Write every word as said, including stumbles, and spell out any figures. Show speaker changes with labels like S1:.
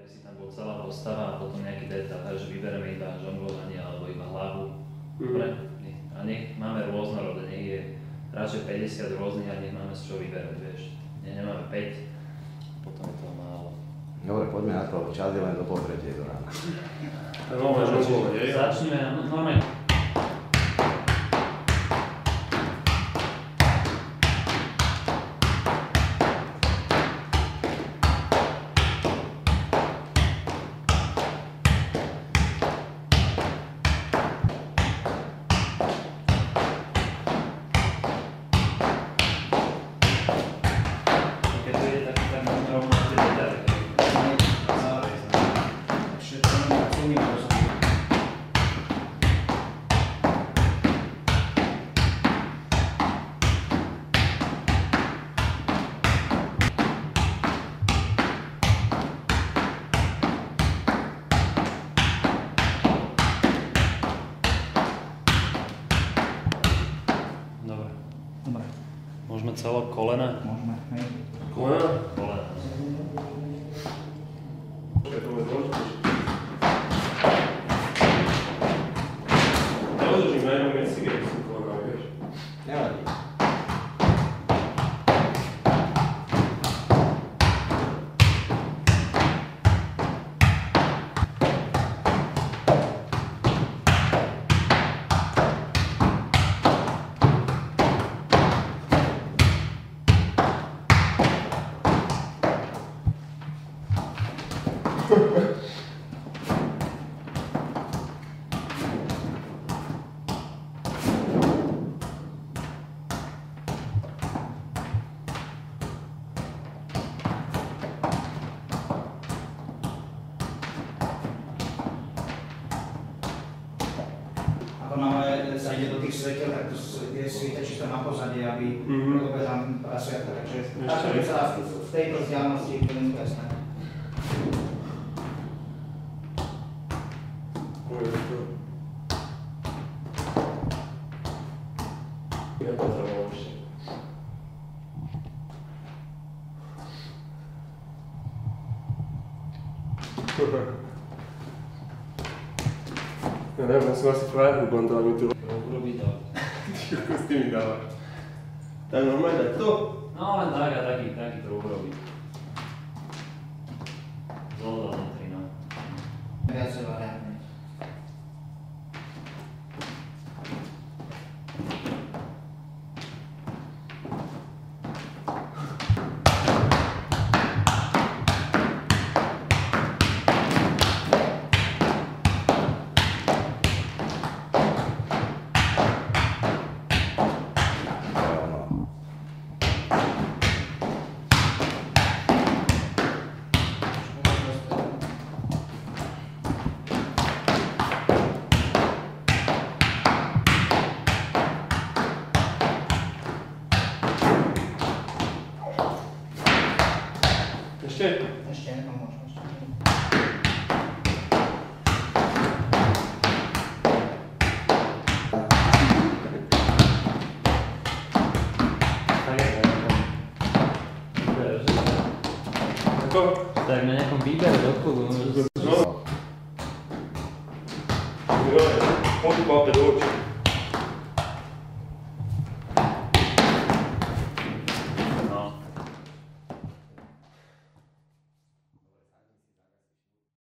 S1: si tam bol celá postava a potom nejaký detail, že vyberieme iba žonglovanie alebo iba hlavu. Dobre? Mm. A nech máme rôznorodé, nech je radšej päťdesiat rôznych a nech máme z čoho vyberať, vieš. Nech nemáme päť, potom je to málo.
S2: Dobre, poďme na to, čas je len do pol tretej do rána.
S3: No, žonglovanie.
S1: Začneme, normálne. Dobre. Môžeme celé kolena?
S4: Môžeme, hej.
S3: Kolena?
S1: Kolena.
S3: Počkaj, to bude dôležitejšie. Neodržím na jednom mieste, keď som kolena, vieš?
S2: Nevadí.
S4: Ako náhle sa ide do tých svetiel, tak to je svieta čisto na pozadie, aby mm-hmm. tam prasviatka, takže táto by sa v tejto vzdialenosti je to jasné.
S3: Ja to zavolám ešte. Ja neviem, som asi frajer, len to mi tu
S1: Urobí to.
S3: Ty s tými dávaš. Tak normálne takto?
S1: No len tak a taký, taký to urobí. Zložil vnútri, no.
S4: Viacej variantne.
S3: Ešte?
S4: Ešte jednu možnosť.
S1: Tak je to výber, že?
S3: Ako?
S1: Tak na nejakom výbere do klubu.
S3: No. Jo, poď do očí.